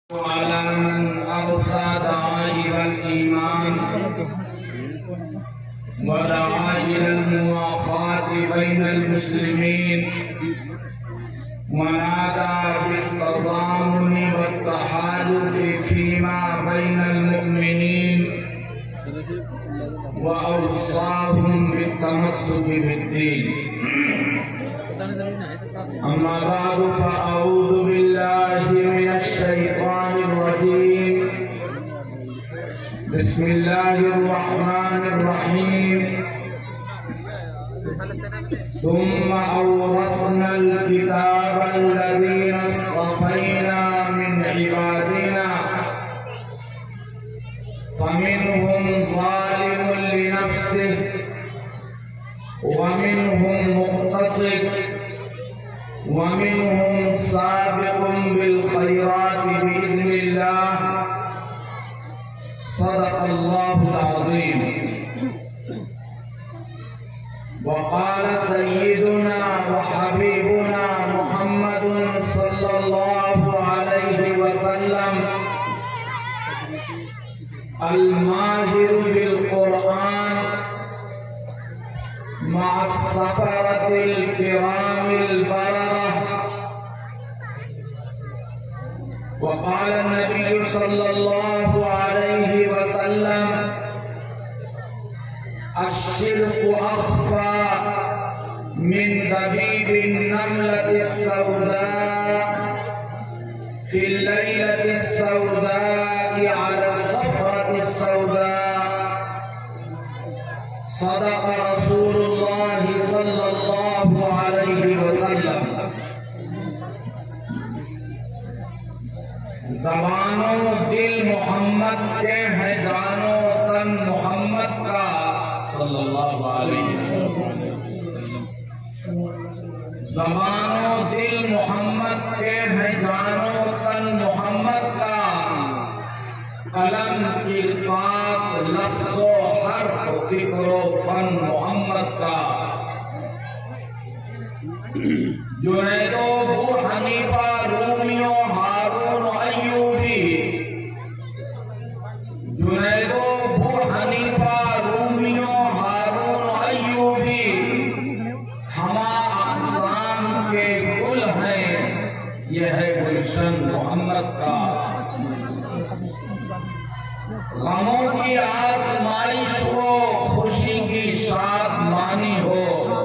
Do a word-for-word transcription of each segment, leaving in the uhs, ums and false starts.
وعلى من أرسى دعا إلى الإيمان ودعا إلى المواخاة بين المسلمين ونادى بالتضامن والتحالف فيما بين المؤمنين وأوصاهم بالتمسك بالدين. أما بعد فأعوذ بالله من الشيطان الرجيم. بسم الله الرحمن الرحيم. ثم أورثنا الكتاب الذين اصطفينا من عبادنا فمنهم ظالم لنفسه ومنهم مقتصد ومنهم سابق بالخيرات بإذن الله. صدق الله العظيم. وقال سيدنا وحبيبنا محمد صلى الله عليه وسلم: الماهر بالقرآن مع السفرة الكرام البررة. وقال النبي صلى الله عليه وسلم: الشرك أخفى من دبيب النملة السوداء في الليلة السوداء على الصفرة السوداء. صدق رسول الله صلى الله عليه وسلم. زبان و دل محمد کے ہیں، جان و تن محمد کا صلی اللہ علیہ وسلم. زبان و دل محمد کے ہیں، جان و تن محمد کا. قلم کرتاس لفظ و حرف فکر و فن محمد کا. جنید و ابو حنیفہ رومی و ہارون و ایوبی. جنید و ابو حنیفہ رومی و ہارون و ایوبی ہما اقسام کے گل ہیں، یہ ہے گلشن محمد کا. غموں کی آزمائش ہو، خوشی کی شادمانی ہو.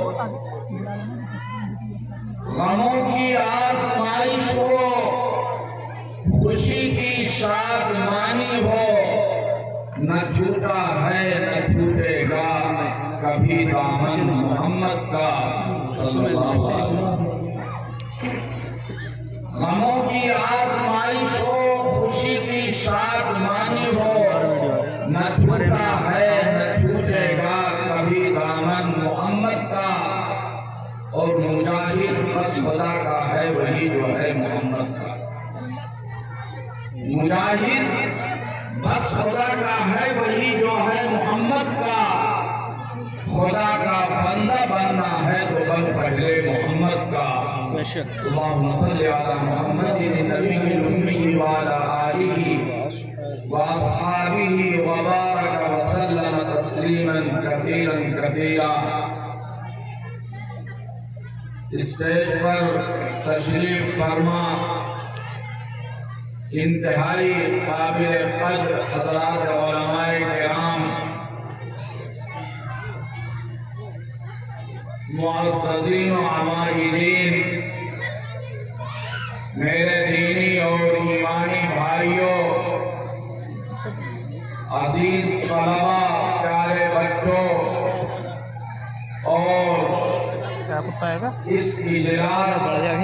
غموں کی آزمائش ہو، خوشی کی شادمانی ہو. نہ چھوٹا ہے نہ چھوٹے گا کبھی دامن محمد کا صلی اللہ علیہ وسلم. غموں کی آزمائش ہو، خوشی کی شادمانی ہو. نہ چھوٹا ہے نہ چھوٹے گا کبھی دامن محمد کا. اور مجاہد بس خدا کا ہے وہی جو ہے محمد کا. مجاہد بس خدا کا ہے وہی جو ہے محمد کا. خدا کا بندہ بننا ہے تو بن پہلے محمد کا. اللہم صلی علی محمد نبی الامی وعلی آلہ واصحابہ وبارک وسلم تسلیما کثیرا کثیرا. اسٹیج پر تشریف فرما انتہائی قابل قدر حضرات علماء کرام، معززین و عمائدین، میرے دینی اور ایمانی بھائیوں، عزیز طلبہ، پیارے بچوں، اور اس اجلاس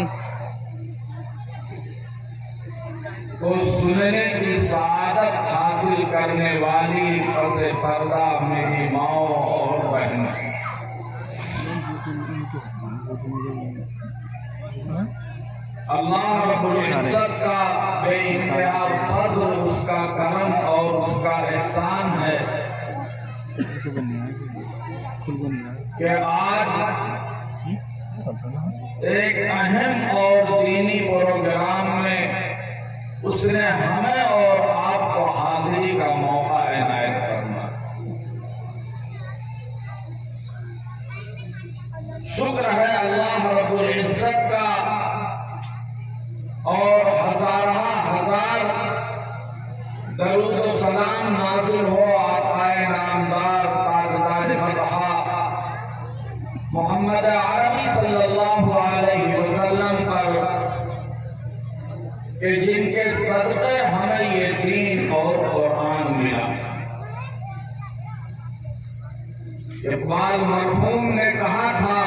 کو سننے کی سعادت حاصل کرنے والی پس پردہ میری ماؤں اور بہنوں، اللہ رب العزت کا بے انتہا فضل، اس کا کرم اور اس کا احسان ہے کہ آج ایک اہم اور دینی پروگرام میں اس نے ہمیں اور آپ کو حاضری کا موقع عنایت کرنا۔ شکر ہے اللہ رب العزت کا، اور ہزارہ ہزار درود و سلام نازل ہو آقا نامدار تاجدار مدحہ محمد عربی صلی اللہ علیہ وسلم پر، کہ جن کے صدقے ہمیں یہ دین اور قرآن ملا۔ اقبال مرحوم نے کہا تھا،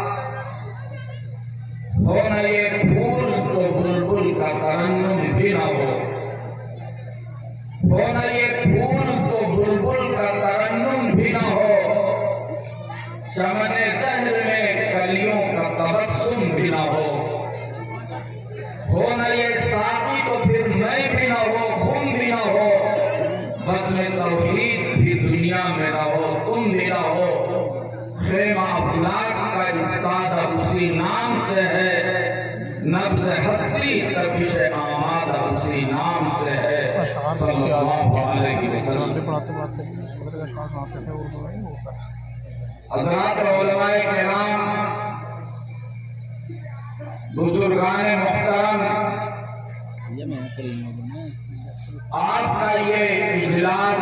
ہو نہ یہ پھول تو بلبل کا ترنم بھی نہ ہو، ہو نہ یہ پھول تو بلبل کا ترنم بھی نہ ہو، چمن دہر میں کلیوں کا تبسم بھی نہ ہو، ہو نہ یہ ساقی تو پھر میں بھی نہ ہو، خم بھی نہ ہو، بزم توحید بھی دنیا میں نہ ہو، تم بھی نہ ہو، خیمہ افلاک کا استادہ اسی نام سے ہے، نبض ہستی تبش آمادہ اسی نام سے ہے، صلی اللہ علیہ وسلم۔ حضرات علماء کرام، بزرگان محترم، آپ کا یہ اجلاس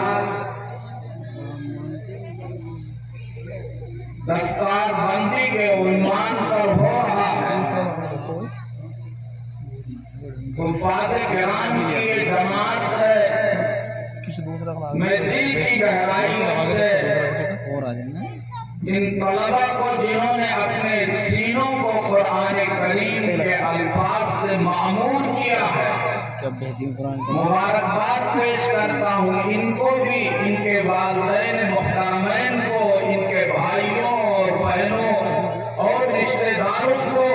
دستار بندی کے عنوان پر ہو رہا ہے۔ حفاظ کرام کی یہ جماعت ہے، میں دل کی گہرائی سے ان طلبہ کو جنہوں نے اپنے سینوں کو قرآن کریم کے الفاظ سے معمور کیا ہے، مبارکباد پیش کرتا ہوں۔ ان کو بھی، ان کے والدین محترمین کو، ان کے بھائیوں اور بہنوں اور رشتہ داروں کو،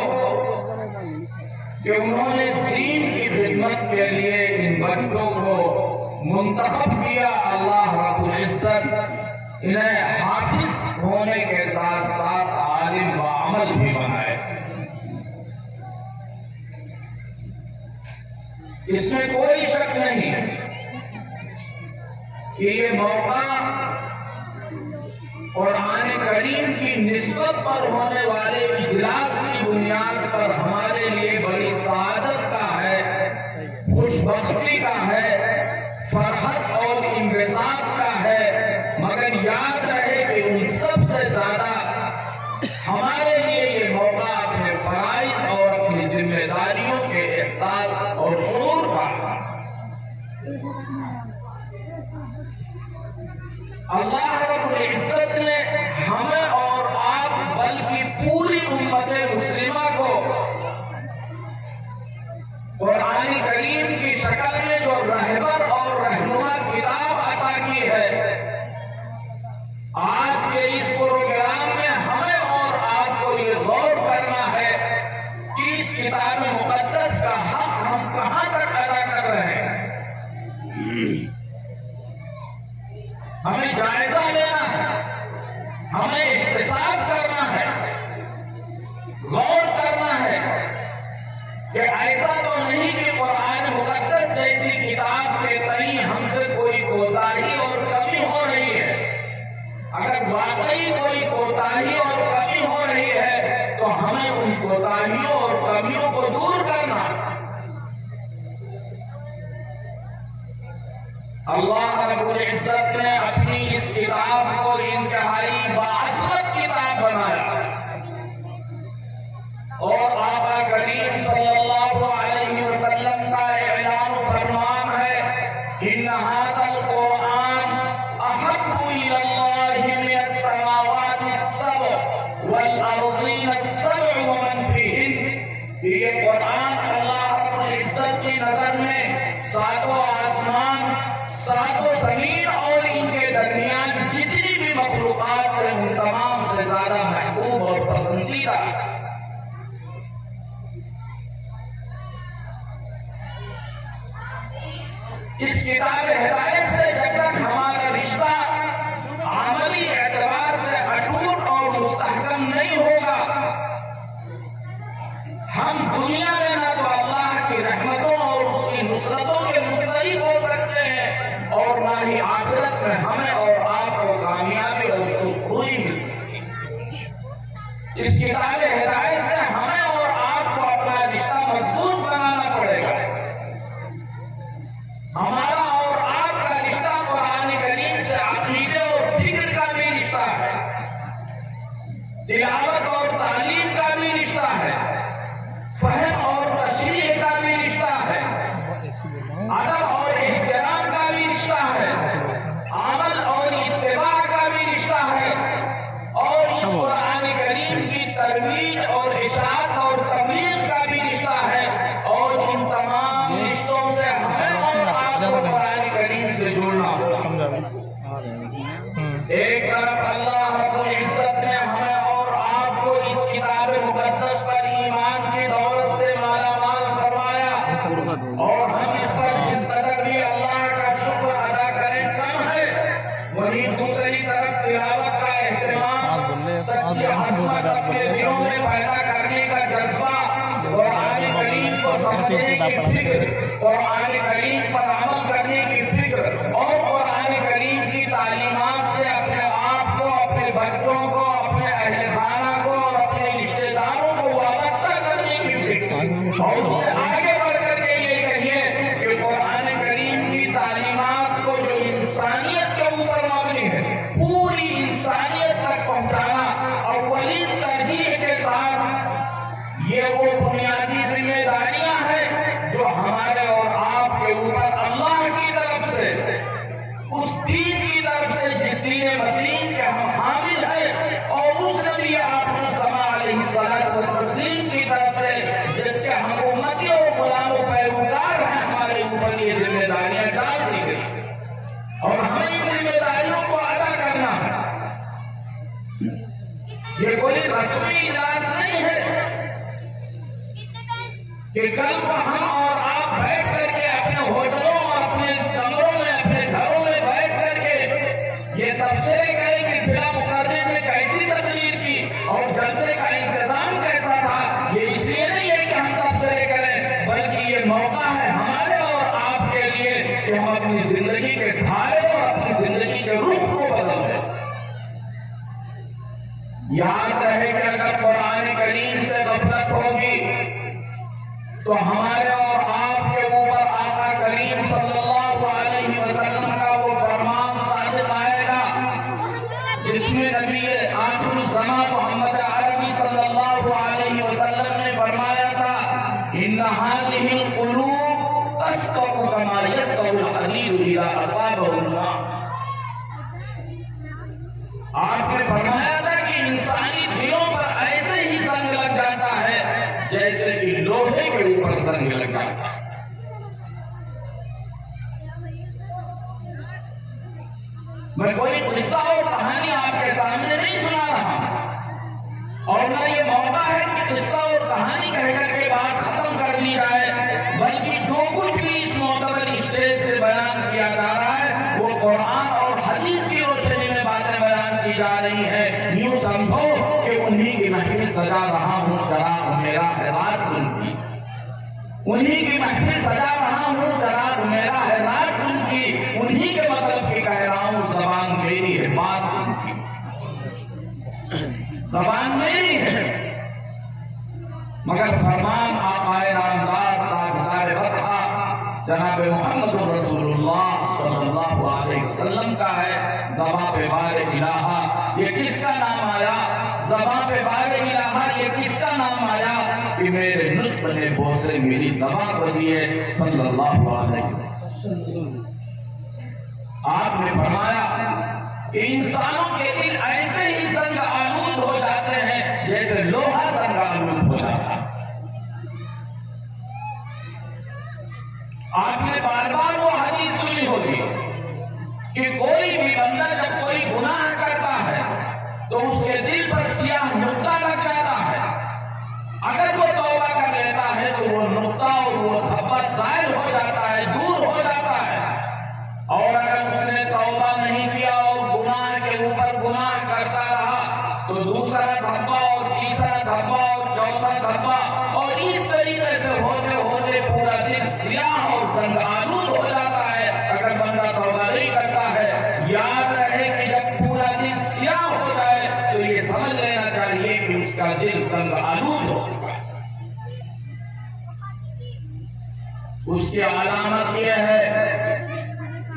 کہ انہوں نے دین کی خدمت کے لیے ان بچوں کو منتخب کیا۔ اللہ رب العزت انہیں حافظ ہونے کے ساتھ ساتھ عالم و عمل بھی بنائے۔ اس میں کوئی شک نہیں کہ یہ موقع قرآن کریم کی نسبت پر ہونے والے اجلاس کی بنیاد پر ہمارے لیے بڑی سعادت کا ہے، خوش بختی کا ہے، فرحت اور انبساط کا ہے، مگر یاد رہے کہ ان سب سے زیادہ ہمارے لیے یہ موقع اپنے فرائض اور اپنی ذمہ داریوں کے احساس اور شعور کا ہے۔ اللہ رب العزت نے ہمیں اور آپ بلکہ پوری امت مسلمہ کو قرآن کریم کی شکل میں جو رہبر اور رہنما کتاب عطا کی ہے، آج کے اس پروگرام میں ہمیں اور آپ کو یہ غور کرنا ہے کہ اس کتاب مقدس کا حق ہم کہاں تک ادا کر رہے ہیں۔ ہمیں جائزہ لینا ہے، ہمیں احتساب کرنا ہے، غور کرنا ہے کہ ایسا تو نہیں کہ قرآن مقدس جیسی کتاب کے تئیں ہم سے کوئی کوتاہی اور کمی ہو رہی ہے۔ اگر واقعی کوئی کوتاہی اور کمی ہو رہی ہے تو ہمیں ان کوتاہیوں اور کمیوں کو دور کرنا ہے۔ اللہ رب العزت نے اپنی اس کتاب کو انتہائی باعثمت کتاب بنایا، اور آقا کریم صلی اللہ علیہ وسلم کا اعلان و فرمان ہے، ان ھذا القرآن احب الی اللہ من السماوات السبع والارضین السبع ومن فیہن، کہ یہ قرآن اللہ رب العزت کی نظر میں ساتوں آسمان، ساتوں زمین اور ان کے درمیان جتنی بھی مخلوقات ہیں ان تمام سے زیادہ محبوب اور پسندیدہ۔ اس کتاب ہدایت سے جب تک ہمارا رشتہ عملی اعتبار سے اٹوٹ اور مستحکم نہیں ہوگا، ہم دنیا میں نہ تو اللہ کی رحمتوں اور اس کی نصرتوں ہمارا اور آپ کا رشتہ قرآن کریم سے عقیدے اور فکر کا بھی رشتہ ہے، تلاوت اور تعلیم کا بھی رشتہ ہے، فہم اور تشریح کا بھی رشتہ ہے، ادب اور احترام کا بھی رشتہ ہے، عمل اور اتباع کا بھی رشتہ ہے، اور اس قرآن کریم کی ترویج اور اشاعت اور تبلیغ کا بھی رشتہ ہے، اور ان تمام رشتوں سے ہمیں اور آپ کو قرآن کریم سے جڑنا ہوگا۔ ایک طرف اللہ رب العزت نے ہمیں اور آپ کو اس کتاب مقدس پر ایمان کی دولت سے مالا مال فرمایا، اور ہم اس پر جس قدر بھی اللہ کا شکر ادا کریں کم ہے، وہی دوسری طرف تلاوت کا اہتمام، سچی عظمت اپنے دلوں میں پیدا کرنے کا جذبہ، قرآن کریم کو سمجھنے کی فکر، قرآن کریم پر عمل کرنے کی فکر، اور قرآن کریم کی تعلیمات سے اپنے آپ کو، اپنے بچوں کو، اپنے اہل خانہ کو اور اپنے رشتہ داروں کو وابستہ کرنے کی فکر، اور اس سے آگے بڑھ کر کے یہ کہیے کہ قرآن کریم کی تعلیمات کو جو انسانیت کے اوپر مبنی ہے، پوری انسانیت تک پہنچانا اولین ترجیح کے ساتھ، یہ وہ بنیادی ذمہ داریاں ہیں جو ہمارے اور آپ کے اوپر اللہ کی طرف سے، اس دین کی طرف سے جس دین مدین کے ہم حامل ہیں، اور اس نبی آخر الزماں علیہ الصلوۃ والتسلیم کی طرف سے جس کے ہم امتی اور غلام و پیروکار ہیں، ہمارے اوپر یہ ذمہ داریاں ڈال دی گئی، اور ہمیں ان ذمہ داریوں کو ادا کرنا ہے۔ یہ کوئی رسمی اجلاس نہیں ہے کہ کل کو ہم اور آپ بیٹھ کر کے اپنے ہوٹلوں اور اپنے کمروں میں، اپنے گھروں میں بیٹھ کر کے یہ تبصرے کریں کہ فلاں مقرر نے کیسی تقریر کی اور جلسے کا انتظام کیسا تھا۔ یہ اس لیے نہیں ہے کہ ہم تبصرے کریں، بلکہ یہ موقع ہے ہمارے اور آپ کے لیے کہ ہم اپنی زندگی کے دھارے اور اپنی زندگی کے رخ کو بدل دیں۔ یاد رہے کہ اگر قرآن کریم سے غفلت ہوگی تو ہمارے اور آپ کے اوپر آقا کریم صلی اللہ علیہ وسلم کا وہ فرمان صادق آئے گا جس میں نبی آخر الزماں محمد عربی صلی اللہ علیہ وسلم نے فرمایا تھا، ان هذه القلوب تسقط كما يسقط الحديد اذا اصابه الماء۔ آپ نے فرمایا تھا کہ انسانی دلوں پر ایسے ہی زنگ لگ جاتا ہے جیسے کہ لوہے کے اوپر زنگ لگ جاتا ہے۔ میں کوئی قصہ اور کہانی آپ کے سامنے نہیں سنا رہا ہوں، اور نہ یہ موقع ہے کہ قصہ اور کہانی کہہ کر کے بات ختم کر دی جائے، بلکہ جو کچھ بھی اس معتبر اسٹیج سے بیان کیا جا رہا ہے وہ قرآن اور حدیث کی روشنی میں باتیں بیان کی جا رہی ہیں۔ یوں سمجھو کہ انہی کی محفل سجا رہا ہوں، چراغ میرا ہے رات ان کی، انہی کی محفل سجا رہا ہوں، چراغ میرا ہے رات ان کی، انہی کے مطلب کی کہہ رہا ہوں، زبان میری ہے بات ان کی، زبان میری ہے، مگر فرمان آقا نامدار تاجدار وطن جناب محمد رسول اللہ صلی اللہ علیہ وسلم کا ہے۔ زباں پہ بار الہا یہ کس کا نام آیا؟ زباں پہ بار الہا یہ کس کا نام آیا کہ میرے نطق نے بوسے میری زباں کو دیے صلی اللہ علیہ وسلم۔ آپ نے فرمایا کہ انسانوں کے دل ایسے ہی زنگ آلود ہو جاتے ہیں جیسے لوہا زنگ آلود ہو جاتا ہے۔ آپ نے بار بار وہ حدیث سنی ہوگی کہ کوئی بھی بندہ جب کوئی گناہ کرتا ہے تو اس کے دل پر سیاہ نقطہ لگ جاتا ہے، اگر وہ توبہ کر لیتا ہے تو وہ نقطہ اور وہ دھبا زائل ہو جاتا ہے، دور ہو جاتا ہے، اور اگر اس نے توبہ نہیں کیا اور گناہ کے اوپر گناہ کرتا رہا تو دوسرا دھبا اور تیسرا دھبا اور چوتھا دھبا، اور اس طریقے سے ہوتے ہوتے پورا دل سیاہ اور زنگ آلود ہو جاتا ہے اگر بندہ توبہ نہیں کرتا ہے۔ یاد رہے کہ جب پورا دل سیاہ ہو جائے تو یہ سمجھ لینا چاہیے کہ اس کا دل زنگ آلود ہو چکا ہے۔ اس کی علامت یہ ہے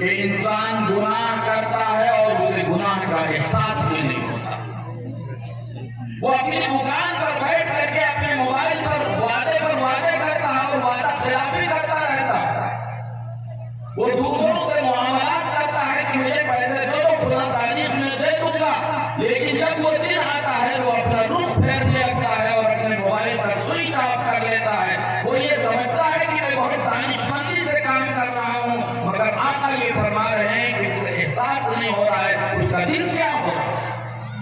کہ انسان گناہ کرتا ہے اور اسے گناہ کا احساس بھی نہیں ہوتا. وہ اپنی دکان پر بیٹھ کر کے اپنے موبائل پر وعدے پر وعدے کرتا ہے اور وعدہ خلافی کرتا رہتا ہے. وہ دوسروں سے معاملات کرتا ہے کہ مجھے پیسے دو تو فلاں تاریخ میں دے دوں گا، لیکن جب وہ دن آتا ہے وہ اپنا رخ پھیرنے لگتا ہے اور اپنے موبائل کا سوئچ آف کر لیتا ہے. وہ یہ سمجھتا ہے کہ میں بہت دانشمندی سے کام کر رہا ہوں، مگر آقا یہ فرما رہے ہیں کہ اس سے احساس نہیں ہو رہا ہے اس کا دل کیا ہو رہا ہے.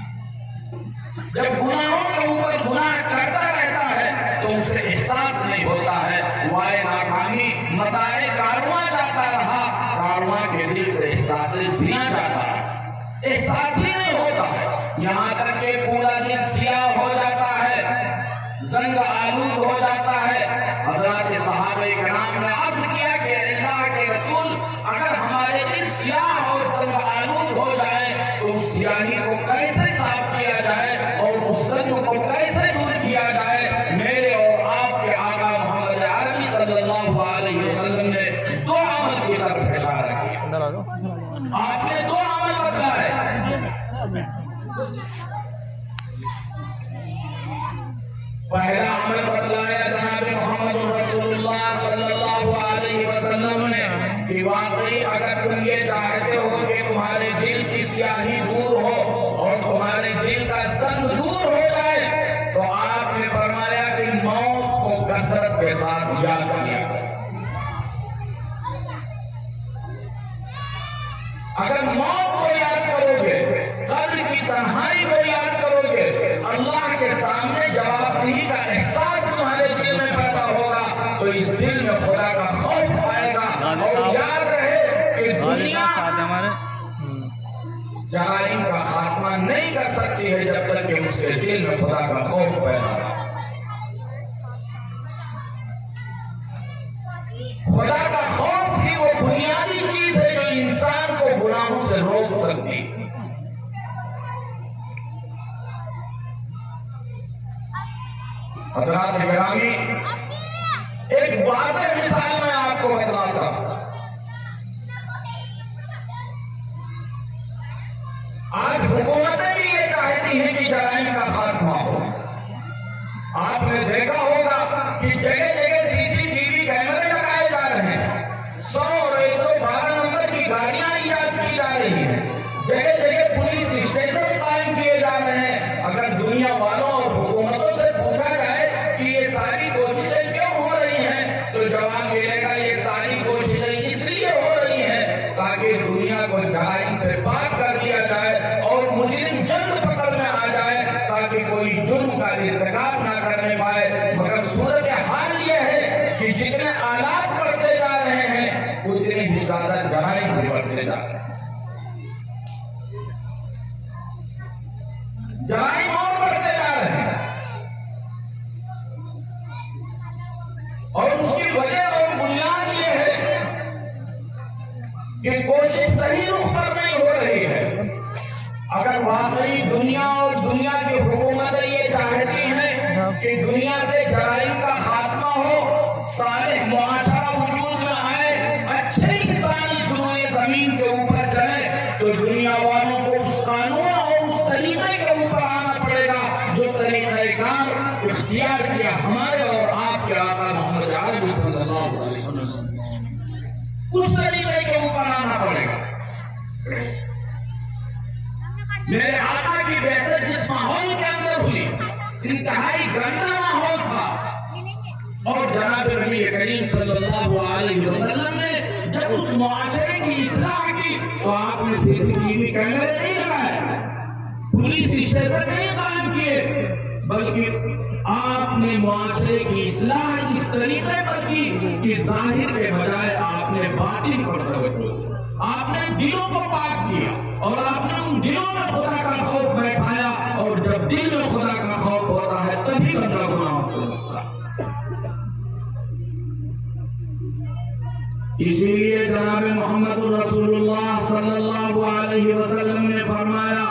جب گناہوں کے اوپر گناہ کرتا رہتا ہے تو اسے احساس نہیں ہوتا ہے. وائے ناکامی متاع کارواں جاتا رہا، کارواں کے دل سے احساس زیاں جاتا ہے، احساس ہی نہیں ہوتا ہے. یہاں تک کہ پورا دن سیاہ ہو جاتا ہے، زنگ آلود ہو جاتا ہے. حضرات صحابہ کرام نے عرض کیا کہ اللہ کے رسول اگر ہمارے دل سیاہ اور زنگ آلود ہو جائے تو اس سیاہی کو کیسے صاف کیا جائے اور اس زنگ کو کیسے دور کیا جائے. میرے اور آپ کے آقا محمد عربی صلی اللہ علیہ وسلم نے دو عمل کی طرف اشارہ کیا. آپ نے دو عمل بتلائے. پہلا عمل بتلایا جناب محمد رسول اللہ صلی اللہ علیہ وسلم نے کہ واقعی اگر تم یہ چاہتے ہو کہ تمہارے دل کی سیاہی دور ہو اور تمہارے دل کا زنگ دور ہو جائے تو آپ نے فرمایا کہ موت کو کثرت کے ساتھ یاد کیا. اگر موت کو یاد کرو گے، قبر کی تنہائی کو یاد کرو گے، اللہ کے سامنے جوابدہی کا احساس تمہارے دل میں پیدا ہوگا تو اس دل میں خدا کا خوف آئے گا. اور یاد رہے کہ دنیا جرائم کا خاتمہ نہیں کر سکتی ہے جب تک کہ اس کے دل میں خدا کا خوف پیدا ہو. خدا کا خوف ہی وہ بنیادی چیز ہے جو انسان کو گناہوں سے روک سکتی. حضرات گرامی، ایک واضح مثال میں آپ کو بتلاتا ہوں. آج حکومتیں بھی یہ چاہتی ہیں کہ جرائم کا خاتمہ ہو. آپ نے دیکھا ہوگا کہ جگہ جگہ سی سی ٹی وی کیمرے لگائے جا رہے ہیں، سو اور ایک سو بارہ نمبر کی گاڑیاں ایجاد کی جا رہی ہیں، جگہ جگہ پولیس اسٹیشن قائم کیے جا رہے ہیں. اگر دنیا والوں اور حکومتوں سے پوچھا جائے کہ یہ ساری کوششیں کیوں ہو رہی ہیں تو جواب ملے گا یہ ساری کوششیں اس لیے ہو رہی ہیں تاکہ دنیا کو جرائم سے پاک کر دیا جائے اور مجرم جلد پکڑ میں آ جائے تاکہ کوئی جرم کا ارتکاب نہ کرنے پائے. مگر صورت حال یہ ہے کہ جتنے آلات بڑھتے جا رہے ہیں اتنے ہی زیادہ جرائم بھی بڑھتے جا رہے ہیں. جرائم اور بڑھتے جا رہے ہیں اور اس کی وجہ اور بنیاد یہ ہے کہ کوشش صحیح رخ پر نہیں ہو رہی ہے. اگر واقعی دنیا اور دنیا کی حکومتیں یہ چاہتی ہیں کہ دنیا سے جرائم کا خاتمہ ہو، صالح معاشرہ وجود میں آئے، اچھے انسانی ضروری زمین کے اوپر چلے تو دنیا والوں کو اس قانون اور اس طریقے کے اوپر آنا پڑے گا جو طریقہ کار اختیار کیا ہمارے اور آپ کے آقا محمد عربی صلی اللہ علیہ وسلم. اس طریقے کے اوپر آنا پڑے گا. میرے آقا کی بعثت جس ماحول کے اندر ہوئی انتہائی گندا ماحول تھا اور جناب نبی کریم صلی اللہ علیہ وسلم نے جب اس معاشرے کی اصلاح کی تو آپ نے سی سی ٹی وی کیمرے نہیں لگائے، پولیس اسٹیشن نہیں قائم کیے، بلکہ آپ نے معاشرے کی اصلاح اس طریقے پر کی کہ ظاہر کے بجائے آپ نے باطن پر توجہ، آپ نے دلوں کو پاک کیا اور آپ نے ان دلوں میں خدا کا خوف بیٹھایا. اور جب دل میں خدا کا خوف ہوتا ہے تبھی بندہ گناہوں سے بچتا ہے. اسی لیے جناب محمد رسول اللہ صلی اللہ علیہ وسلم نے فرمایا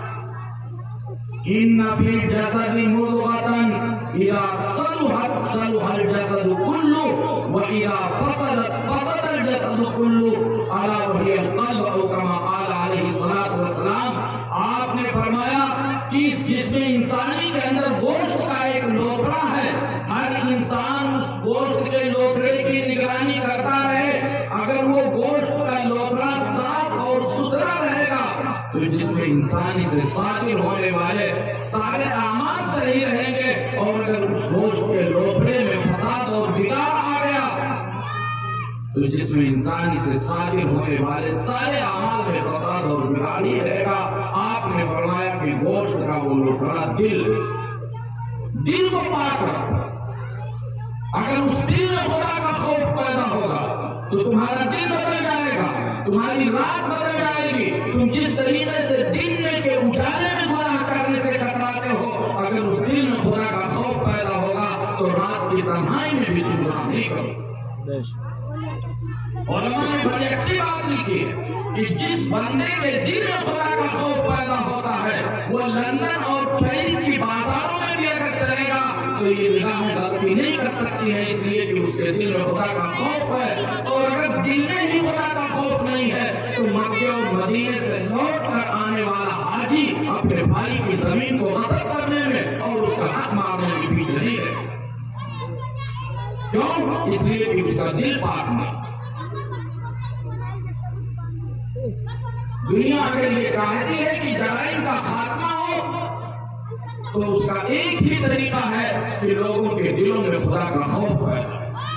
ان فی الجسد مضغۃ اذا صلحت صلح الجسد كله واذا فسدت فسد الجسد كله الا وہی القلب او کما قال علیہ الصلوۃ والسلام، آپ نے فرمایا کہ اس جسم انسانی کے اندر گوشت کا ایک لوتھڑا ہے، ہر انسان اس گوشت کے لوتھڑے کی نگرانی کرتا رہے، اگر وہ گوشت کا لوتھڑا صاف اور ستھرا رہے گا تو جسم انسانی سے صادر ہونے والے سارے اعمال صحیح رہیں گے، اور اگر اس گوشت کے لوتھڑے میں فساد اور بگاڑ آ گیا تو جسم انسانی سے صادر ہونے والے سارے اعمال میں فساد اور بگاڑ ہی رہے گا۔ آپ نے فرمایا کہ گوشت کا وہ لوتھڑا دل دل کو پاک رکھو، اگر اس دل میں خدا کا خوف پیدا ہوگا تو تمہارا دل بدل جائے گا، تمہاری رات بدل جائے گی، تم جس طریقے سے دن میں کے اجالے میں گناہ کرنے سے کتراتے ہو، اگر اس دل میں خدا کا خوف پیدا ہوگا تو رات کی تنہائی میں بھی تم گناہ نہیں کرو۔ علماء نے بڑی اچھی بات لکھی ہے کہ جس بندے کے دل میں خدا کا خوف پیدا ہوتا ہے وہ لندن اور پیرس کی بازاروں میں بھی اگر چلے گا تو یہ نگاہیں غلطی نہیں کر سکتی ہیں، اس لیے کہ اس کے دل میں خدا کا خوف ہے۔ اور اگر دل میں ہی خدا کا خوف نہیں ہے تو مکے اور مدینے سے لوٹ کر آنے والا حاجی اپنے بھائی کی زمین کو غصب کرنے میں اور اس کا حق مارنے کے پیچھے نہیں ہے۔ کیوں؟ اس لیے کہ اس کا دل پاک نہیں۔ دنیا اگر یہ چاہتی ہے کہ جرائم کا خاتمہ ہو تو اس کا ایک ہی طریقہ ہے کہ لوگوں کے دلوں میں خدا کا خوف ہے۔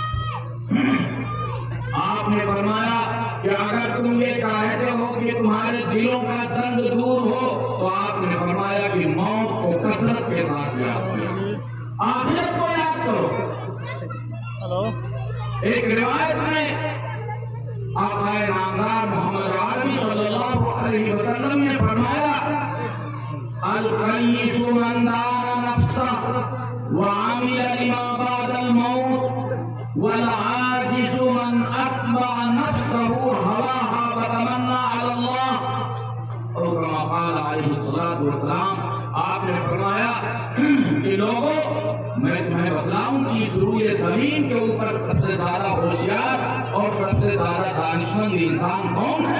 آپ نے فرمایا کہ اگر تم یہ چاہتے ہو کہ تمہارے دلوں کا زنگ دور ہو تو آپ نے فرمایا کہ موت کو کثرت کے ساتھ یاد کرو، آخرت کو یاد کرو۔ ایک روایت میں آقا نامدار محمد عربی صلی اللہ علیہ وسلم نے فرمایا القیس من دار نفسه وعمل لما بعد الموت والعاجز من اتبع نفسه هواها وتمنى على الله، اور كما قال علیہ الصلوۃ والسلام، آپ نے فرمایا کہ لوگوں میں تمہیں بتلاؤں کہ اس روئے زمین کے اوپر سب سے زیادہ ہوشیار اور سب سے زیادہ دانشمند انسان کون ہے؟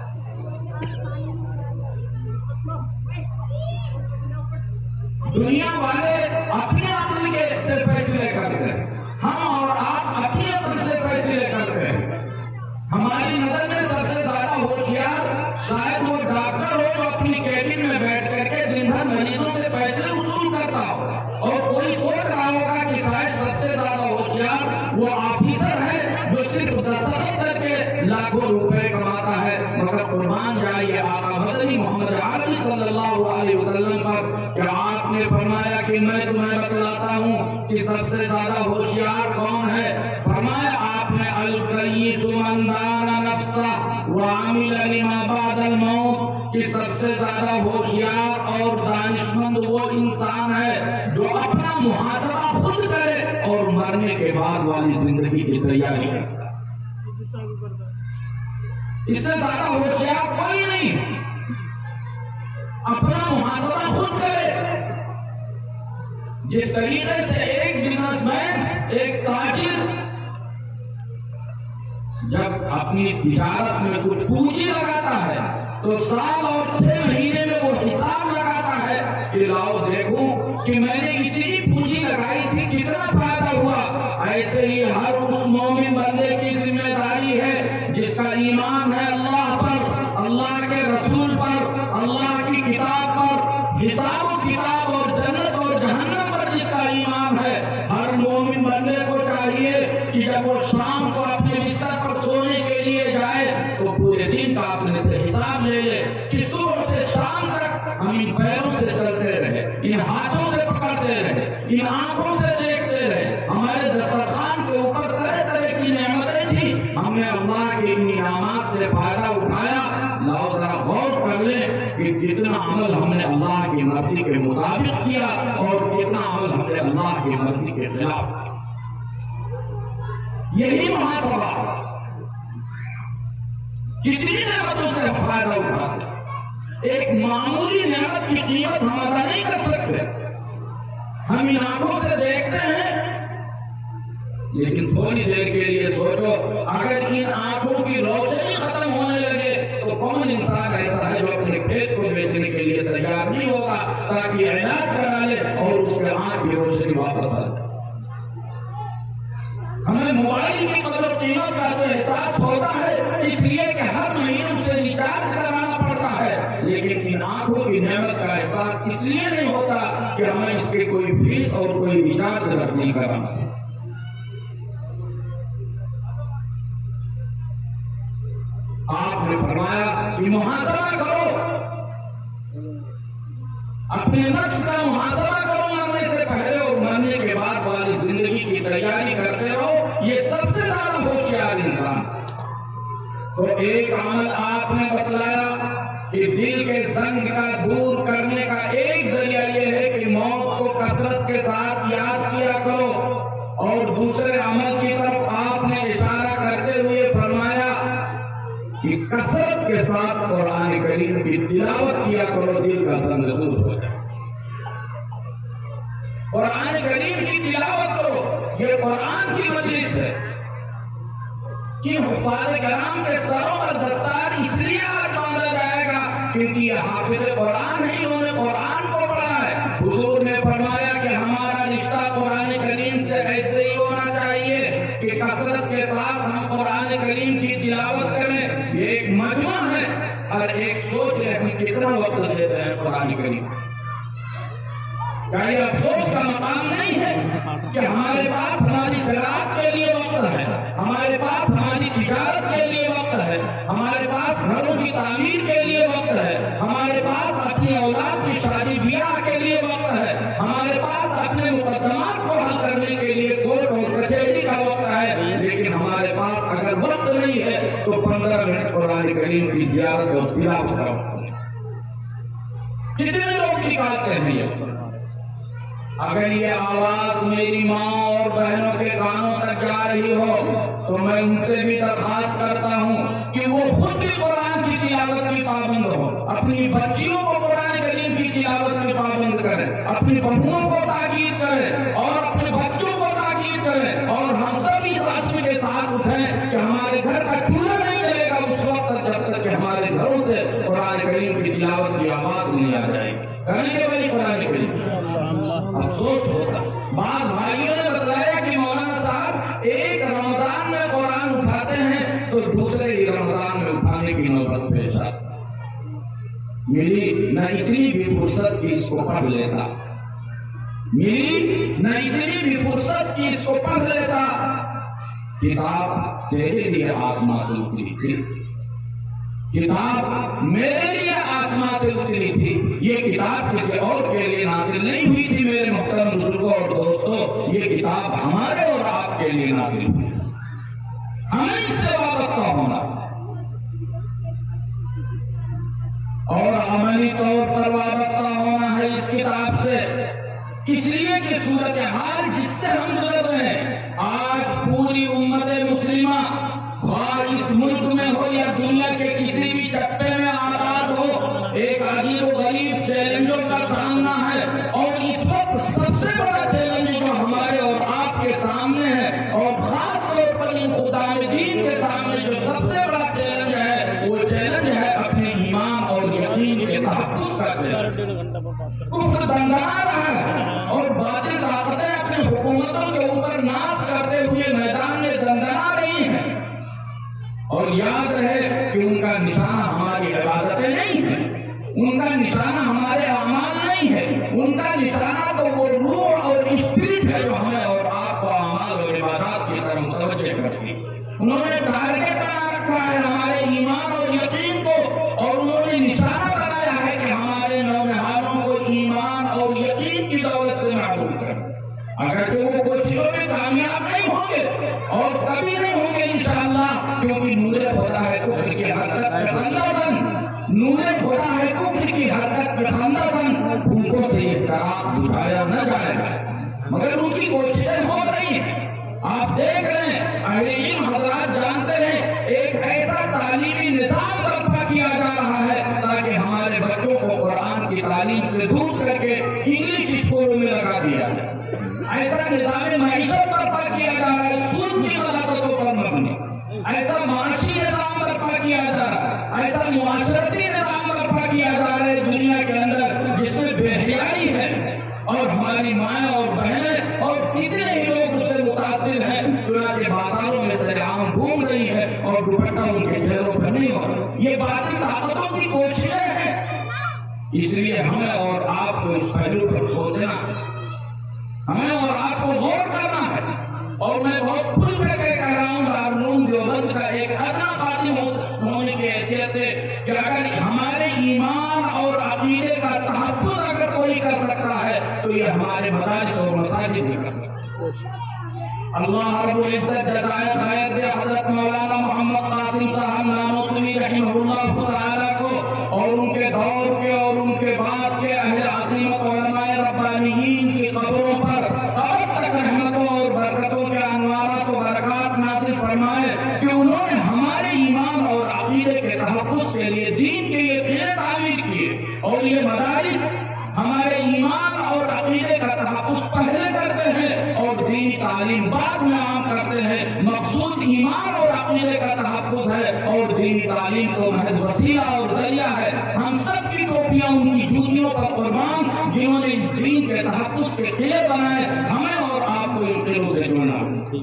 دنیا والے اپنے عقل کے سے فیصلے کرتے ہیں، ہم اور آپ اپنی عقل سے فیصلے کرتے ہیں۔ ہماری نظر میں سب سے زیادہ ہوشیار شاید وہ ڈاکٹر ہو جو اپنی کیبن میں بیٹھ کر کے دن بھر مریضوں سے پیسے وصول کرتا ہو، اور کوئی سوچ رہا ہوگا کہ شاید سب سے زیادہ ہوشیار وہ آفیسر ہے جو صرف دستخط کر کے لاکھوں روپے کماتا ہے۔ مگر قربان جائیے آقا مدنی محمد عربی صلی اللہ علیہ وسلم پر کہ آپ نے فرمایا کہ میں تمہیں بتلاتا ہوں کہ سب سے زیادہ ہوشیار کون ہے۔ فرمایا آپ نے القیس من دان نفسه وعمل لما بعد الموت، کہ سب سے زیادہ ہوشیار اور دانشمند وہ انسان ہے جو اپنا محاسبہ خود کرے اور مرنے کے بعد والی زندگی کی تیاری کرے۔ اس سے زیادہ ہوشیار کوئی نہیں، اپنا محاسبہ خود کرے۔ جس طریقے سے ایک بزنس مین، ایک تاجر جب اپنی تجارت میں کچھ پونجی لگاتا ہے تو سال اور چھ مہینے میں وہ حساب لگاتا ہے کہ لاؤ دیکھوں کہ میں نے اتنی پونجی لگائی تھی کتنا فائدہ ہوا۔ ایسے ہی ہر اس مومن بندے کی ذمہ داری ہے جس کا ایمان ہے اللہ پر، اللہ کے رسول پر، اللہ کی کتاب پر، حساب و کتاب اور جنت اور جہنم پر جس کا ایمان ہے، ہر مومن بندے کو چاہیے کہ جب وہ شام کو اپنے بستر پر سونے کے لیے جائے تو پورے دن کا اپنے سے حساب لے لے کہ صبح سے شام تک ہم ان پیروں سے چلتے رہے، ان ہاتھوں سے پکڑتے رہے، ان آنکھوں سے دیکھتے رہے، ہمارے دسترخوان کے اوپر طرح طرح کی نعمتیں تھیں، ہم نے اللہ کے ان انعامات سے فائدہ اٹھایا۔ لاؤ ذرا غور کر لیں کہ کتنا عمل ہم نے اللہ کی مرضی کے مطابق کیا اور کتنا عمل ہم نے اللہ کی مرضی کے خلاف کیا۔ یہی محاسبہ، کتنی نعمتوں سے فائدہ اٹھاتے، ایک معمولی نعمت کی قیمت ہم ادا نہیں کر سکتے۔ ہم ان آنکھوں سے دیکھتے ہیں لیکن تھوڑی دیر کے لیے سوچو اگر ان آنکھوں کی روشنی ختم اپنے کھیت کو بیچنے کے لیے تیار نہیں ہوگا تاکہ علاج کرا لے اور اس کے آنکھ کی روشنی واپس آ جائے۔ ہمیں موبائل کی قدر و قیمت کا تو احساس ہوتا ہے اس لیے کہ ہر مہینے اسے ریچارج کرانا پڑتا ہے، لیکن ان آنکھوں کی نعمت کا احساس اس لیے نہیں ہوتا کہ ہمیں اس کی کوئی فیس اور کوئی ریچارج نہیں کرانا۔ آپ نے فرمایا کہ محاسبہ کرو، اپنے نفس کا محاسبہ کرو مرنے سے پہلے اور مرنے کے بعد والی زندگی کی تیاری کرتے رہو، یہ سب سے زیادہ ہوشیار انسان۔ تو ایک عمل آپ نے بتلایا کہ دل کے زنگ کا دور کرنے کا ایک ذریعہ یہ ہے کہ موت کو کثرت کے ساتھ یاد کیا کرو، اور دوسرے عمل کی طرف آپ نے اشارہ کرتے ہوئے فرمایا کہ کثرت کے ساتھ قرآن کریم کی تلاوت کیا کرو، دل کا زنگ دور ہو جائے۔ قرآن کریم کی تلاوت کرو، یہ قرآن کی مجلس ہے کہ حفاظ کرام کے سروں پر دستار اس لیے آج باندھا جائے گا کیونکہ یہ حافظ قرآن ہے، انہوں نے قرآن کو پڑھا ہے۔ حضور نے فرمایا کہ ہمارا رشتہ قرآن کریم سے ایسے ہی ہونا چاہیے کہ کثرت کے ساتھ ہم قرآن کریم کی تلاوت کریں۔ یہ ایک مجمع ہے، اور ایک سوچ لیں ہم کتنا وقت دیتے ہیں قرآن کریم۔ کیا یہ افسوس کا مقام نہیں ہے کہ ہمارے پاس ہماری زراعت کے لیے وقت ہے، ہمارے پاس ہماری تجارت کے لیے وقت ہے، ہمارے پاس گھروں کی تعمیر کے لیے وقت ہے، ہمارے پاس اپنی اولاد کی شادی بیاہ کے لیے وقت ہے، ہمارے پاس اپنے مقدمات کو حل کرنے کے لیے کورٹ اور کچہری کا وقت ہے، لیکن ہمارے پاس اگر وقت نہیں ہے تو پندرہ منٹ قرآن کریم کی زیارت اور تلاوت کا وقت ہے۔ کتنے لوگ نکالتے ہیں یہ؟ اگر یہ آواز میری ماں اور بہنوں کے کانوں تک جا رہی ہو تو میں ان سے بھی درخواست کرتا ہوں کہ وہ خود بھی قرآن کی تلاوت کی پابند ہو، اپنی بچیوں کو قرآن کریم کی تلاوت کی پابند کریں، اپنی بہوؤں کو تاکید کریں اور اپنے بچوں کو تاکید کریں، اور ہم سب اس عزم کے ساتھ اٹھیں کہ ہمارے گھر کا چولہا نہیں جلے گا اس وقت تک جب تک کہ ہمارے گھروں سے قرآن کریم کی تلاوت کی آواز نہیں آ جائے گی۔ کریں گے بھائی قرآن کریم؟ افسوس ہوتا بعض بھائیوں نے بتلایا کہ مولانا صاحب ایک رمضان میں قرآن اٹھاتے ہیں تو دوسرے ہی رمضان میں اٹھانے کی نوبت پیش آتی۔ ملی نہ اتنی بھی فرصت کی اس کو پڑھ لیتا، ملی نہ اتنی بھی فرصت کی اس کو پڑھ لیتا۔ کتاب تیرے لیے آسمان سے اتری تھی، کتاب میرے لیے آسمان سے اتری تھی، یہ کتاب کسی اور کے لیے نازل نہیں ہوئی تھی۔ میرے محترم بزرگوں اور دوستوں، یہ کتاب ہمارے اور آپ کے لیے نازل ہوئی، ہمیں اس سے وابستہ ہونا اور عملی طور پر وابستہ ہونا ہے اس کتاب سے، اس لیے کہ صورتحال جس سے ہم گزر رہے ہیں آج پوری امت مسلمہ، خواہ اس ملک میں ہو یا دنیا کے کسی بھی چپے میں آباد ہو، ایک عجیب و غریب چیلنجوں کا سامنا ہے، اور اس وقت سب سے بڑا چیلنج جو ہمارے اور آپ کے سامنے ہے، اور خاص طور پر ان خدام دین کے سامنے جو سب سے بڑا چیلنج ہے، وہ چیلنج ہے اپنے ایمان اور یقین کے تحفظ کا چیلنج۔ کفر دندنا رہا ہے اور باطل طاقتیں اپنی حکومتوں کے اوپر ناز کرتے ہوئے میدان میں دندنا رہی ہیں، اور یاد رہے کہ ان کا نشانہ ہماری عبادتیں نہیں ہیں، ان کا نشانہ ہمارے اعمال نہیں ہے، ان کا نشانہ تو وہ روح اور اسپرٹ ہے جو ہمیں اور آپ کو اعمال اور عبادات کی طرف متوجہ کرتی۔ انہوں نے ٹارگٹ بنا رکھا ہے ہمارے ایمان اور یقین کو، اور انہوں نے نشانہ بنایا ہے کہ ہمارے نونہالوں کو ایمان اور یقین کی دولت سے محروم کریں۔ اگرچہ وہ کوششوں میں کامیاب نہیں ہوں گے اور کبھی نہیں ہوں گے انشاءاللہ، کیونکہ نور ہوتا ہے کفر کی حرکت پہ خندہ زن، نور ہوتا ہے کفر کی حرکت پہ خندہ زن، پھولوں سے یہ چراغ بجھایا نہ جائے گا، مگر ان کی کوششیں ہو رہی ہیں۔ آپ دیکھ رہے ہیں، اہل علم حضرات جانتے ہیں، ایک ایسا تعلیمی نظام برپا کیا جا رہا ہے تاکہ ہمارے بچوں کو قرآن کی تعلیم سے دور کر کے انگلش اسکولوں میں لگا دیا جائے۔ ایسا نظام معیشت برپا کیا جا رہا ہے سود کی غلطوں پر مبنی، ایسا معاشی نظام برپا کیا جا رہا ہے، ایسا معاشرتی نظام برپا کیا کیا جا رہا ہے دنیا کے اندر جس میں بے حیائی ہے، اور ہماری مائیں اور بہنیں اور کتنے ہی لوگ اس سے متاثر ہیں، چنانچہ بازاروں میں سر عام گھوم رہی ہے اور دوپٹہ ان کے چہروں پر نہیں ہو رہا۔ یہ باطل طاقتوں کی کوششیں ہیں، اس لیے ہمیں اور آپ کو اس پہلو پر سوچنا، ہمیں اور آپ کو غور کرنا ہے۔ اور میں بہت کھل کر کے کہہ رہا ہوں دارالعلوم دیوبند کا ایک ادنا خادم ہونے کی حیثیت سے کہ اگر ہمارے ایمان اور عقیدے کا تحفظ اگر کوئی کر سکتا ہے تو یہ ہمارے مدارس اور مساجد ہی کر سکتا ہے۔ اللہ رب العزت جزائے خیر دے حضرت مولانا محمد قاسم صاحب نانوتوی رحمہ اللہ تعالیٰ کو اور ان کے دور کے اور ان کے بعد کے اہل عظیمت علماء ربانیین کی قبروں پر اب تک رحمتوں اور برکتوں کے انوارات و برکات نازل فرمائے کہ انہوں نے ہمارے ایمان اور عقیدے کے تحفظ کے لیے دین کے لیے قلعے تعمیر کیے، اور یہ مدارس ہمارے ایمان اور عقیدے کا تحفظ پہلے کرتے ہیں اور دینی تعلیم بعد میں عام کرتے ہیں۔ مقصود ایمان اور عقیدے کا تحفظ ہے اور دینی تعلیم تو محض وسیلہ اور ذریعہ ہے۔ ہم سب کی ٹوپیاں ان کی جوتیوں پر قربان جنہوں نے دین کے تحفظ کے قلعے بنائے، ہمیں اور آپ کو ان قلعوں سے جوڑنا۔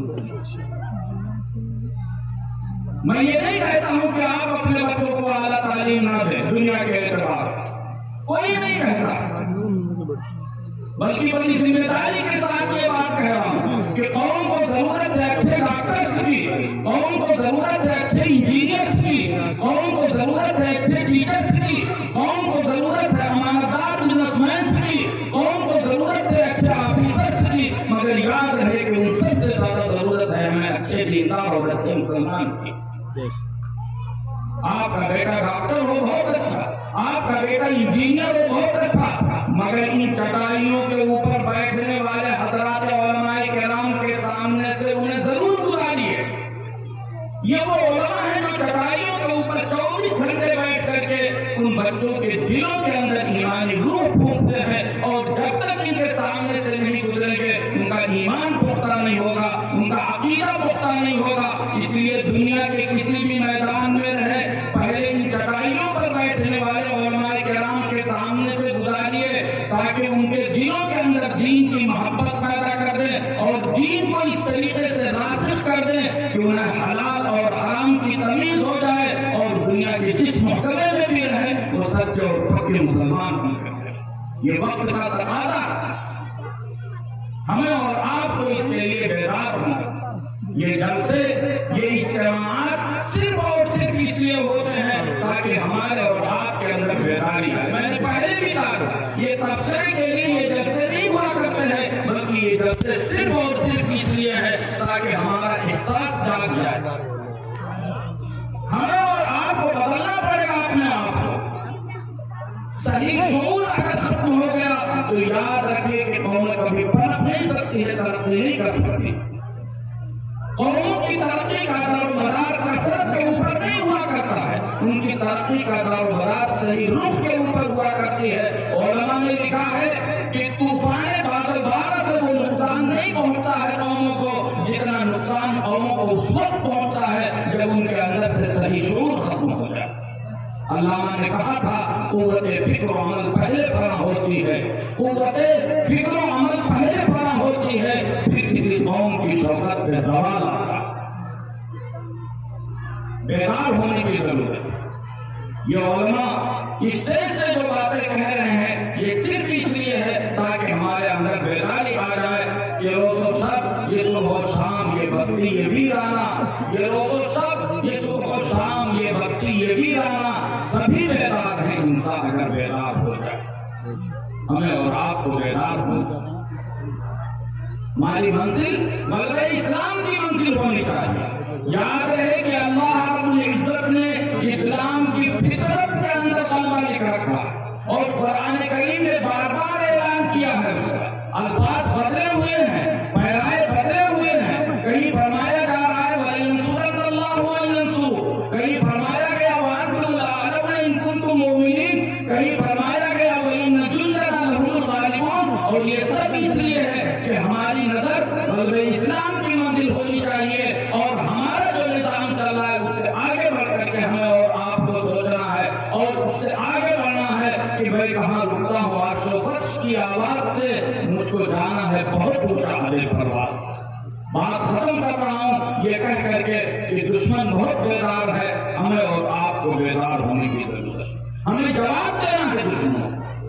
میں یہ نہیں کہتا ہوں کہ آپ اپنے بچوں کو اعلیٰ تعلیم نہ دیں دنیا کے اعتبار سے، کوئی نہیں کہتا، بلکہ بڑی ذمہ داری کے ساتھ یہ بات کہہ رہا ہوں کہ قوم کو ضرورت ہے اچھے ڈاکٹرز کی، قوم کو ضرورت ہے اچھے انجینئرز کی، قوم کو ضرورت ہے اچھے ٹیچرز کی، قوم کو ضرورت ہے امانتدار بزنس مینز کی، قوم کو ضرورت ہے اچھے آفیسرز کی، مگر یاد رہے کہ ان سب سے زیادہ ضرورت ہے ہمیں اچھے دیندار اور اچھے مسلمان کی۔ آپ کا بیٹا ڈاکٹر ہو بہت اچھا، آپ کا بیٹا انجینئر ہو بہت اچھا، مگر ان چٹائیوں کے اوپر بیٹھنے والے حضرات علماء کرام کے سامنے سے انہیں ضرور گزاریے۔ یہ وہ علماء ہیں جو چٹائیوں کے اوپر چوبیس گھنٹے بیٹھ کر کے ان بچوں کے دلوں کے اندر ایمانی روح پھونکتے ہیں، اور جب تک ان کے سامنے سے نہیں گزریں گے ان کا ایمان پختہ نہیں ہوگا، ان کا عقیدہ پختہ نہیں ہوگا۔ اس لیے دنیا کے کسی بھی میدان میں رہے، پہلے ان چٹائیوں پر بیٹھنے والے علماء کرام کے سامنے سے گزاریے تاکہ ان کے دلوں کے اندر دین کی محبت پیدا کر دیں اور دین کو اس طریقے سے راسخ کر دیں کہ انہیں حلال اور حرام کی تمیز ہو جائے، اور دنیا کے جس محکمے میں بھی رہیں وہ سچے اور پکے مسلمان بن کر۔ یہ وقت کا تقاضا، ہمیں اور آپ کو اس کے لیے بیدار ہونا۔ یہ جلسے، یہ اجتماعات صرف اور صرف اس لیے ہوتے ہیں تاکہ ہمارے اور آپ کے اندر بیداری آئے۔ میں نے پہلے بھی کہا یہ تبصرے کے لیے یہ جلسے نہیں ہوا کرتے ہیں، بلکہ یہ جلسے صرف اور صرف اس لیے ہے تاکہ ہمارا احساس جاگ جائے۔ ہمیں اور آپ کو بدلنا پڑے گا اپنے آپ کو۔ صحیح شعور اگر ختم ہو گیا تو یاد رکھیے کہ قوم کبھی پلٹ نہیں سکتی ہے، ترقی نہیں کر سکتی۔ قوموں کی ترقی کا دار و مدار کثرت کے اوپر نہیں ہوا کرتا ہے، ان کی ترقی کا دار و مدار صحیح رخ کے اوپر ہوا کرتی ہے۔ علماء نے لکھا ہے کہ طوفان بادل بارہ سے وہ نقصان نہیں پہنچتا ہے قوموں کو جتنا نقصان قوموں کو اس وقت پہنچتا ہے جب ان کے اندر سے صحیح شعور ختم ہو جائے۔ علامہ نے کہا تھا قوت فکر و عمل پہلے فراہم ہوتی ہے، قوت فکر و عمل پہلے فراہم ہوتی ہے، پھر کسی قوم کی شوکت پہ زوال آتا۔ بیدار ہونے کی ضرورت ہے۔ یہ علماء اسٹیج سے جو باتیں کہہ رہے ہیں یہ صرف اس لیے ہے تاکہ ہمارے اندر بیداری آ جائے کہ روز و شب یہ صبح و شام یہ بستی یہ ویرانہ، یہ روز و شب یہ صبح و شام یہ بستی یہ ویرانہ، سبھی بیدار ہیں۔ انسان اگر بیدار ہو جائے، ہمیں اور آپ کو بیدار ہو جائے، ہماری منزل غلبہ اسلام کی منزل ہونی چاہیے۔ یاد رہے کہ اللہ رب العزت نے اسلام کی فطرت کے اندر غلبہ لکھ رکھا، اور قرآن کریم نے بار بار اعلان کیا ہے، الفاظ بدلے ہوئے ہیں، پیرائے بدلے ہوئے ہیں۔ کہیں فرمایا جا رہا ہے وَإِنْ اللَّهُ وَإِنْ کہیں فرمایا گیا وَأَنْتُمُ الْأَعْلَوْنَ إِن كُنتُم مُؤْمِنِينَ، کہیں فرمایا گیا وَإِنَّ جُندَنَا لَهُمُ الْغَالِبُونَ۔ اور یہ سب اس لیے ہے کہ ہماری نظر غلبہ اسلام کی منزل ہونی چاہیے، اور ہمارا جو نظام چل رہا ہے اس سے آگے بڑھ کر کے ہمیں اور آپ کو سوچنا ہے اور اس سے آگے بڑھنا میں کہاں رکتا ہوں عرش و فرش کی آواز سے، مجھ کو جانا ہے بہت اونچا علی پرواز۔ بات ختم کر رہا ہوں یہ کہہ کر کے کہ دشمن بہت بیدار ہے، ہمیں اور آپ کو بیدار ہونے کی ضرورت ہے۔ ہمیں جواب دینا ہے دشمنوں،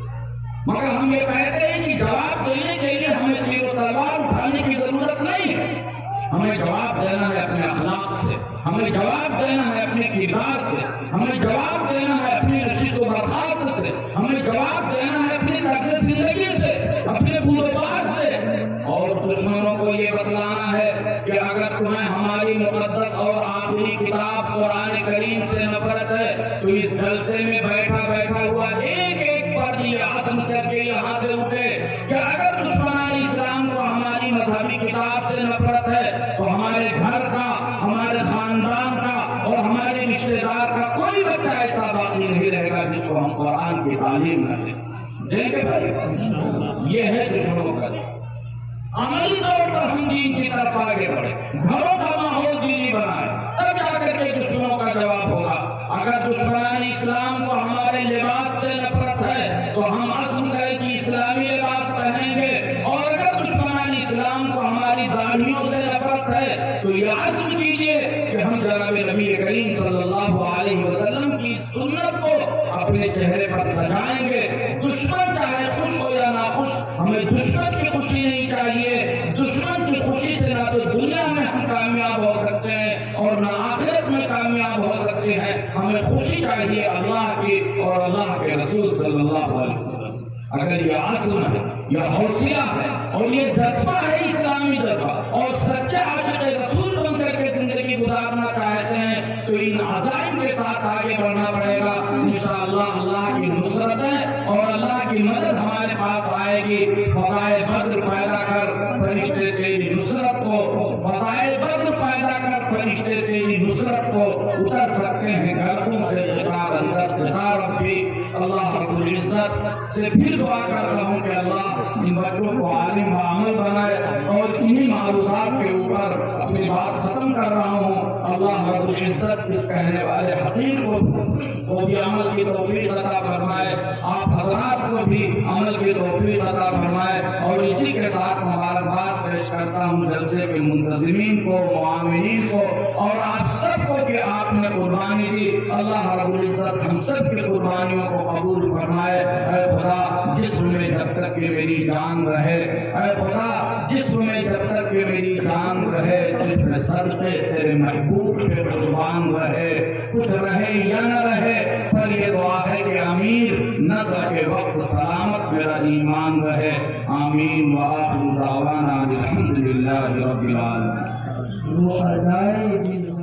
مگر ہم یہ کہتے ہیں کہ جواب دینے کے لیے ہمیں تیر و تلوار اٹھانے کی ضرورت نہیں ہے۔ ہمیں جواب دینا ہے اپنے اخلاق سے، ہمیں جواب دینا ہے اپنے کردار سے، ہمیں جواب دینا ہے اپنی نشست و برخاست سے، ہمیں جواب دینا ہے اپنے طرز زندگی سے، اپنے بود و باش سے، اور دشمنوں کو یہ بتلانا ہے کہ اگر تمہیں ہماری مقدس اور آخری کتاب قرآن کریم سے نفرت ہے تو اس جلسے میں بیٹھا بیٹھا ہوا ایک ایک فرد یہ عزم کر کے یہاں سے اٹھے کہ اگر دشمنان اسلام کو ہماری مذہبی کتاب سے نفرت ہے تو ہمارے گھر کا، ہمارے خاندان کا اور ہمارے رشتے دار کا کوئی بچہ ایسا باقی نہیں رہے گا جس کو ہم قرآن کی تعلیم نہ دیں۔ دیں گے بھائی؟ یہ ہے دشمنوں کا دین۔ عملی طور پر ہم دین کی طرف آگے بڑھے، گھروں کا ماحول دینی بنائے، تب جا کر کے دشمنوں کا جواب ہوگا۔ اگر دشمنان اسلام کو ہمارے لباس سے نفرت ہے تو ہم عزم کریں کہ اسلامی لباس پہنیں گے، اور اگر دشمنان اسلام کو ہماری داڑھیوں سے نفرت ہے تو یہ عزم کیجئے کہ ہم جناب نبی کریم صلی اللہ علیہ وسلم کی سنت کو اپنے چہرے پر سجائیں گے۔ دشمن چاہے خوش ہو یا ناخوش، ہمیں دشمن کی خوشی نہیں چاہیے۔ دشمن کی خوشی سے نہ تو دنیا میں ہم کامیاب ہو سکتے ہیں اور نہ آخرت میں کامیاب ہو سکتے ہیں۔ ہمیں خوشی چاہیے اللہ کی اور اللہ کے رسول صلی اللہ علیہ وسلم۔ اگر یہ عزم ہے، یہ حوصلہ ہے اور یہ جذبہ ہے اسلامی جذبہ، اور سچے عاشق رسول بن کر کے زندگی گزارنا چاہتے ہیں تو ان عزائم کے ساتھ آگے بڑھنا پڑے گا۔ انشاءاللہ اللہ کی نصرت ہے اور اللہ کی مدد ہمارے پاس آئے گی۔ فضائے بدر پیدا کر فرشتے تیری نصرت کو، فضائے بدر پیدا کر فرشتے تیری نصرت کو اتر سکتے ہیں گردوں سے جتار اندر جتار ربی۔ اللہ رب العزت سے پھر دعا کرتا ہوں کہ اللہ ان بچوں کو عالم و عمل بنائے، اور انہی معروضات کے اوپر اپنی بات ختم کر رہا ہوں۔ اللہ رب العزت اس کہنے والے حقیر کو کو بھی عمل کی توفیق عطا فرمائے، آپ حضرات کو بھی عمل کی توفیق عطا فرمائے، اور اسی کے ساتھ مبارکباد پیش کرتا ہوں جلسے کے منتظمین کو، معاونین کو، اور آپ سب کو کہ آپ نے قربانی دی۔ اللہ رب العزت ہم سب کی قربانیوں کو قبول فرمائے۔ اے خدا جسم میں جب تک کہ میری جان رہے، اے خدا جسم میں جب تک کہ میری جان رہے، جسم صدقے تیرے محبوب پہ قربان رہے، کچھ رہے یا نہ رہے، پر یہ دعا ہے کہ امیر نسل کے وقت سلامت میرا ایمان رہے۔ آمین وآخر دعوانا الحمدللہ رب العالمین۔